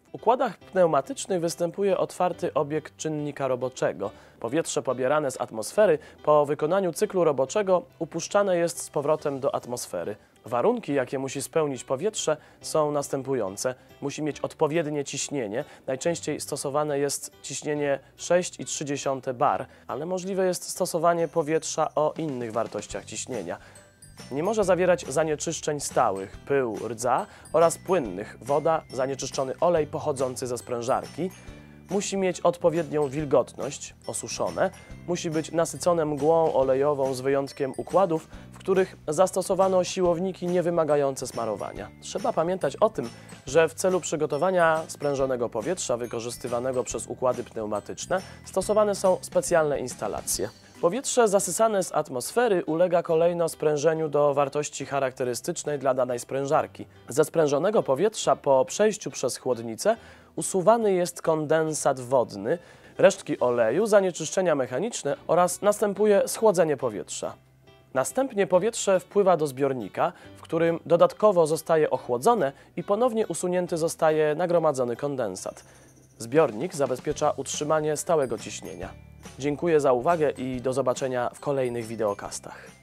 W układach pneumatycznych występuje otwarty obieg czynnika roboczego. Powietrze pobierane z atmosfery po wykonaniu cyklu roboczego upuszczane jest z powrotem do atmosfery. Warunki, jakie musi spełnić powietrze, są następujące. Musi mieć odpowiednie ciśnienie. Najczęściej stosowane jest ciśnienie 6,3 bar, ale możliwe jest stosowanie powietrza o innych wartościach ciśnienia. Nie może zawierać zanieczyszczeń stałych, pył, rdza oraz płynnych, woda, zanieczyszczony olej pochodzący ze sprężarki. Musi mieć odpowiednią wilgotność, osuszone. Musi być nasycone mgłą olejową z wyjątkiem układów, w których zastosowano siłowniki niewymagające smarowania. Trzeba pamiętać o tym, że w celu przygotowania sprężonego powietrza wykorzystywanego przez układy pneumatyczne stosowane są specjalne instalacje. Powietrze zasysane z atmosfery ulega kolejno sprężeniu do wartości charakterystycznej dla danej sprężarki. Ze sprężonego powietrza po przejściu przez chłodnicę usuwany jest kondensat wodny, resztki oleju, zanieczyszczenia mechaniczne oraz następuje schłodzenie powietrza. Następnie powietrze wpływa do zbiornika, w którym dodatkowo zostaje ochłodzone i ponownie usunięty zostaje nagromadzony kondensat. Zbiornik zabezpiecza utrzymanie stałego ciśnienia. Dziękuję za uwagę i do zobaczenia w kolejnych wideokastach.